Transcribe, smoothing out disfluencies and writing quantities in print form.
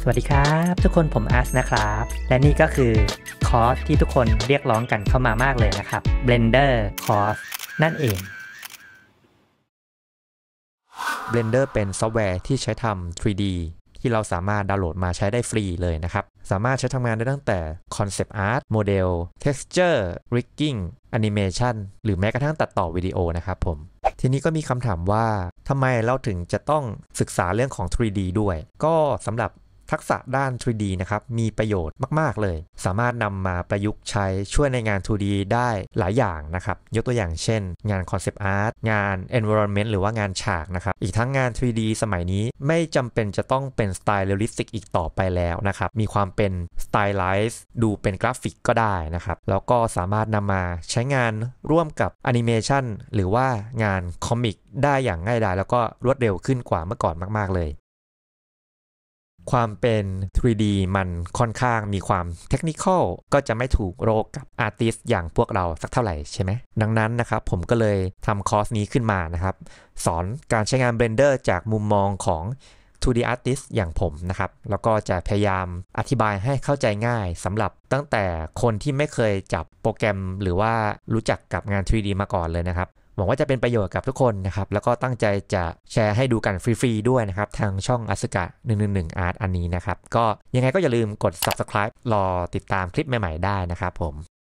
สวัสดีครับทุกคนผมอาร์ตนะครับและนี่ก็คือคอร์สที่ทุกคนเรียกร้องกันเข้ามามากเลยนะครับ Blender คอร์สนั่นเอง Blender เป็นซอฟต์แวร์ที่ใช้ทำ 3D ที่เราสามารถดาวน์โหลดมาใช้ได้ฟรีเลยนะครับสามารถใช้ทำงานได้ตั้งแต่ Concept Art Model Texture Rigging Animation หรือแม้กระทั่งตัดต่อวิดีโอนะครับผมทีนี้ก็มีคำถามว่าทำไมเราถึงจะต้องศึกษาเรื่องของ 3D ด้วยก็สำหรับทักษะด้าน 3D นะครับมีประโยชน์มากๆเลยสามารถนำมาประยุกต์ใช้ช่วยในงาน 2D ได้หลายอย่างนะครับยกตัวอย่างเช่นงาน Concept Art งาน Environment หรือว่างานฉากนะครับอีกทั้งงาน 3D สมัยนี้ไม่จำเป็นจะต้องเป็นสไตล์เรียลลิสติกอีกต่อไปแล้วนะครับมีความเป็นสไตล์ไลซ์ดูเป็นกราฟิกก็ได้นะครับแล้วก็สามารถนำมาใช้งานร่วมกับแอนิเมชันหรือว่างานคอมิกได้อย่างง่ายดายแล้วก็รวดเร็วขึ้นกว่าเมื่อก่อนมากๆเลยความเป็น 3D มันค่อนข้างมีความเทคนิคอลก็จะไม่ถูกโรคกับอาร์ติสต์อย่างพวกเราสักเท่าไหร่ใช่ไหมดังนั้นนะครับผมก็เลยทำคอร์สนี้ขึ้นมานะครับสอนการใช้งาน Blender จากมุมมองของ 2D Artist อย่างผมนะครับแล้วก็จะพยายามอธิบายให้เข้าใจง่ายสำหรับตั้งแต่คนที่ไม่เคยจับโปรแกรมหรือว่ารู้จักกับงาน 3D มาก่อนเลยนะครับหวังว่าจะเป็นประโยชน์กับทุกคนนะครับแล้วก็ตั้งใจจะแชร์ให้ดูกันฟรีๆด้วยนะครับทางช่อง Asuka 111 Art อันนี้นะครับก็ยังไงก็อย่าลืมกด Subscribe รอติดตามคลิปใหม่ๆได้นะครับผม